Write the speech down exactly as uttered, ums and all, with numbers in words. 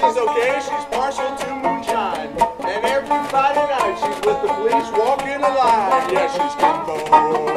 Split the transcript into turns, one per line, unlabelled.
she's okay, she's partial to moonshine. And every Friday night she's with the police walking a line. Yeah, she's Kimbo.